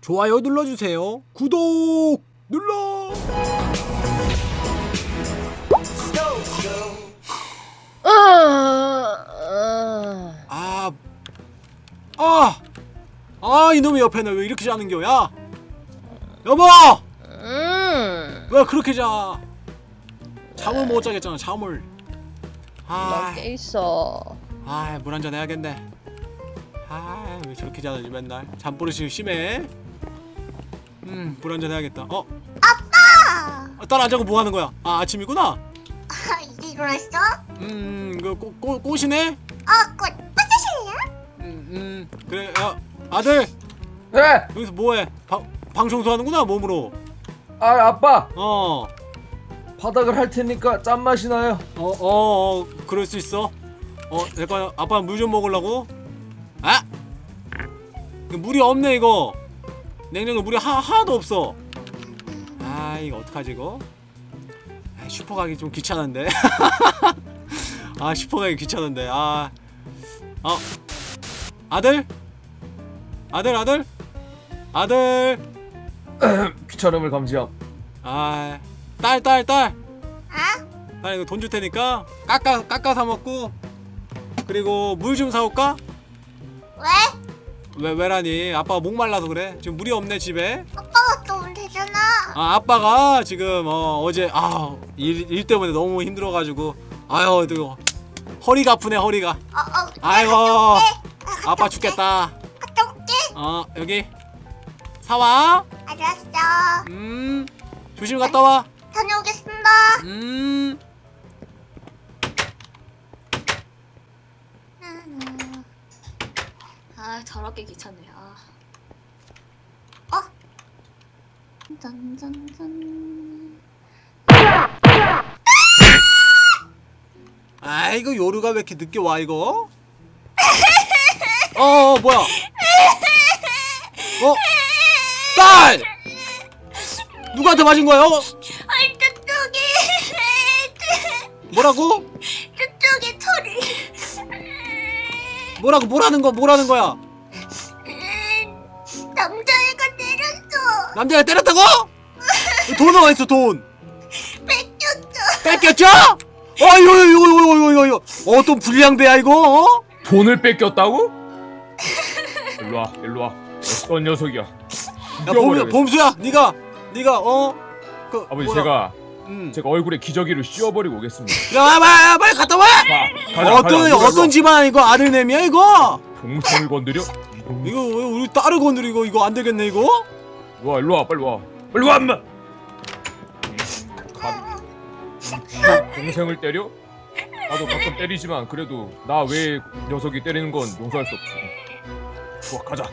좋아요 눌러주세요. 구독 눌러. 이놈의 옆에는 왜 이렇게 자는겨? 야 여보! 왜 그렇게 자? 잠을 못 자겠잖아. 잠을. 나 깨있어. 물 한잔 해야겠네. 왜 저렇게 자는지 맨날 잠버릇이 심해. 물 한잔 해야겠다. 아빠! 딸 안 자고 뭐 하는 거야? 아침이구나? 이제 일어났어? 꽃이네? 꽃 빠지실래요? 그래. 아들! 네! 여기서 뭐해? 방 청소하는구나 몸으로. 아빠! 바닥을 할 테니까 짠맛이 나요. 그럴 수 있어. 내가 아빠 물 좀 먹으려고. 물이 없네 이거. 냉장고에 물이 하나도 없어. 이거 어떡하지 이거? 슈퍼 가기 좀 귀찮은데. 슈퍼 가기 귀찮은데. 아들? 아들? 귀찮음을 감지함. 딸. 딸 이거 돈 줄 테니까 깎아 사 먹고, 그리고 물 좀 사올까? 왜? 왜라니? 아빠가 목말라서 그래. 지금 물이 없네 집에. 아빠가 또 오면 되잖아. 아빠가 지금 어제 일 때문에 너무 힘들어가지고 또 허리가 아프네 허리가. 아이고 아빠 죽겠다. 갔다 올게. 여기 사와. 알았어. 조심히 갔다 와. 다녀오겠습니다. 더럽게 귀찮네. 짠짠짠. 이거 요루가 왜 이렇게 늦게 와 이거? 뭐야? 딸! 누구한테 맞은 거야? 저쪽에 뭐라고? 저쪽에 털이. 뭐라는 거야? 남자애가 때렸어. 남자가 때렸다고? 돈은 어딨어 돈? 뺏겼죠? 이거 또 불량배야 이거? 돈을 뺏겼다고? 일로와. 어떤 녀석이야? 야 봄수야, 네가 아버지 뭐야? 제가 얼굴에 기저귀를 씌워버리고 오겠습니다. 야 빨리 갔다 와! 가자. 어떤 집안 이거 아들내미야 이거? 동생을 건드려? 이거 왜 우리 딸을 건드리고 이거 안 되겠네 이거? 일로와 빨리 와 인마! 동생을 때려? 나도 가끔 때리지만 그래도 나 외에 녀석이 때리는 건 용서할 수 없지. 좋아 가자.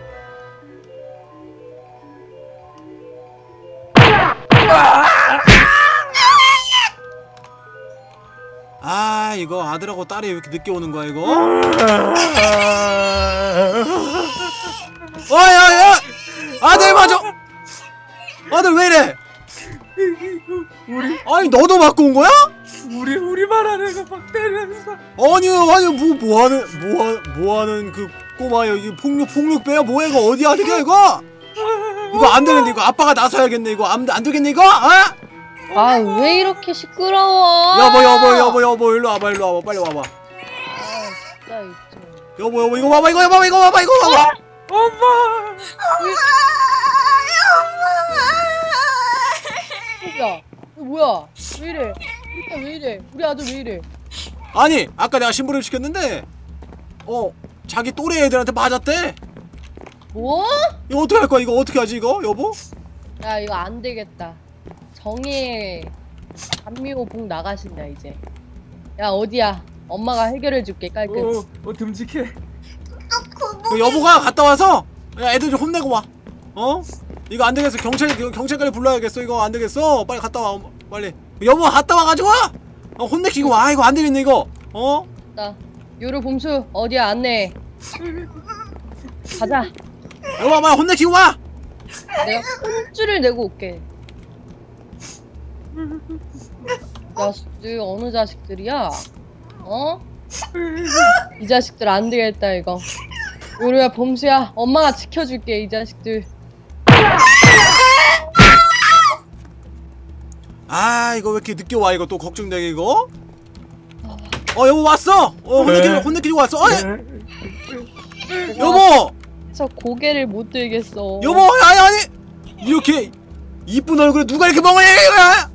이거 아들하고 딸이 왜 이렇게 늦게 오는 거야 이거? 야! 아들 맞아! 아들 왜 이래? 너도 맞고 온 거야? 우리 말하는 거 막 때리면서. 아니 뭐하는 그 꼬마야. 이게 폭력 배야 뭐야 이거? 어디 아들이야 이거? 이거 안 되겠네 이거. 아빠가 나서야겠네 이거. 안 되겠네 이거? 왜 이렇게 시끄러워? 여보 일로 와봐 빨리 와봐. 진짜 있죠. 여보 이거 봐봐 이거 봐봐. 엄마. 야, 뭐야? 왜 이래? 일단 왜 이래? 우리 아들 왜 이래? 아니 아까 내가 심부름 시켰는데 자기 또래 애들한테 맞았대. 뭐? 이거 어떻게 할 거야? 이거 어떻게 하지 이거 여보? 야 이거 안 되겠다. 정의 감미호봉 나가신다 이제. 야 어디야? 엄마가 해결해줄게 깔끔. 듬직해. 그 여보가 갔다 와서 애들 좀 혼내고 와. 이거 안 되겠어. 경찰까지 불러야겠어. 이거 안 되겠어. 빨리 갔다 와. 빨리. 여보 갔다 와가지고 혼내키고 와. 이거 안 되겠네 이거. 나 요루 봄수 어디야 안내. 가자. 여보 빨리 혼내키고 와. 내가 혼쭐을 내고 올게. 자식들 어느 자식들이야? 이 자식들 안 되겠다 이거. 요루야 봄수야 엄마가 지켜줄게 이 자식들. 아 이거 왜 이렇게 늦게 와 이거 또 걱정되게 이거. 여보 왔어. 혼내키고 왔어. 여보. 저 고개를 못 들겠어. 여보 아니 이렇게 이쁜 얼굴에 누가 이렇게 멍을 이거야?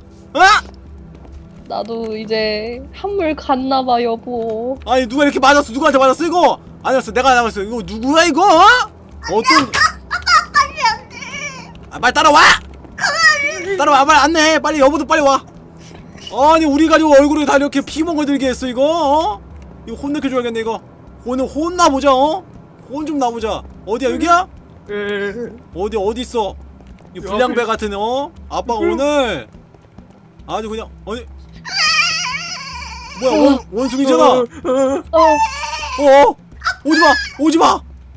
나도 이제 한물 갔나봐 여보. 아니 누가 이렇게 맞았어? 누구한테 맞았어 이거? 아니었어 내가 나갔어. 이거 누구야 이거? 어떤? 빨리 안 돼. 빨리 따라와! 따라와 빨리 안내 빨리 여보도 빨리 와. 아니 우리 가지고 얼굴에 다 이렇게 피멍을 들게 했어 이거. 이거 혼내켜줘야겠네 이거. 혼나보자 혼 좀 나보자. 어디야 여기야? 어디 있어? 이 불량배 같은 아빠가 오늘 아주 그냥 뭐야 원숭이잖아. 오지마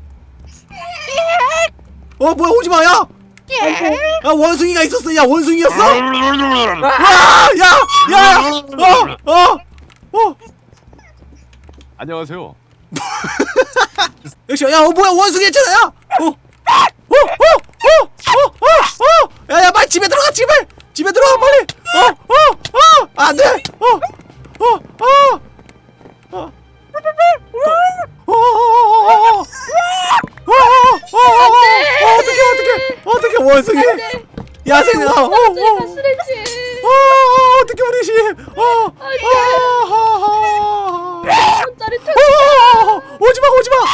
뭐야 오지마 야 원숭이가 있었어. 야 원숭이였어? 안녕하세요. 역시 뭐야 원숭이였잖아. 야 야 빨리 집에 들어가 집에 들어가 빨리. 안돼. 어떡해 원숭이 야생아. 쓰레기. 어떡해 우리 집. 짜릿해. 오지마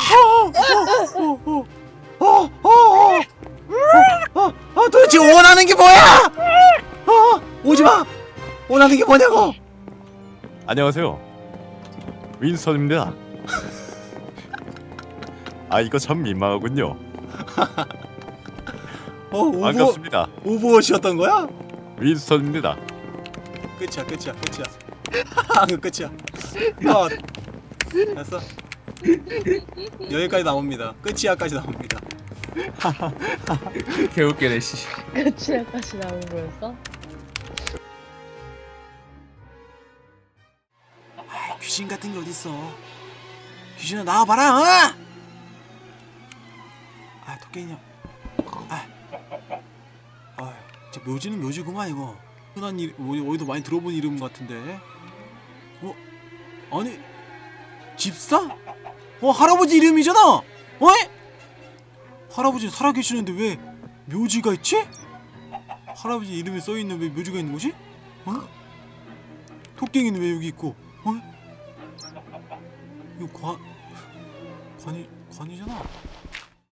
도대체 원하는 게 뭐야? 오지마 원하는 게 뭐냐고. 안녕하세요. 윈스턴입니다. 이거 참 민망하군요. 반갑습니다. 오버워치였던 거야? 윈스턴입니다. 끝이야 끝이야. 됐어. 여기까지 나옵니다. 끝이야까지 나옵니다. 개웃기네 씨. 끝이야까지 나온 거였어? 귀신 같은 게 어딨어? 귀신아 나와봐라. 토끼냐? 진짜 묘지는 묘지구만 이거. 흔한 어디도 많이 들어본 이름 같은데. 아니 집사? 할아버지 이름이잖아. 할아버지 살아계시는데 왜 묘지가 있지? 할아버지 이름이 써있는 왜 묘지가 있는 거지? 토끼는 왜 여기 있고? 이거 관이잖아.